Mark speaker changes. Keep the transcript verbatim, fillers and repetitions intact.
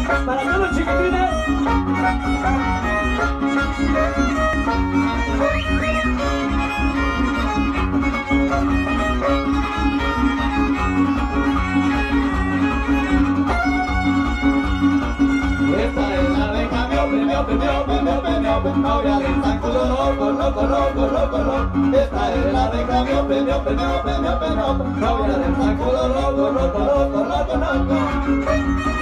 Speaker 1: Para todos los chiquitines. Esta es la de cambio, premio, premio, premio, premio, novia de zancudo, loco, loco, loco, loco, loco. Esta es la de cambio, premio, premio, premio, premio, novia de zancudo, loco, loco, loco, loco, loco.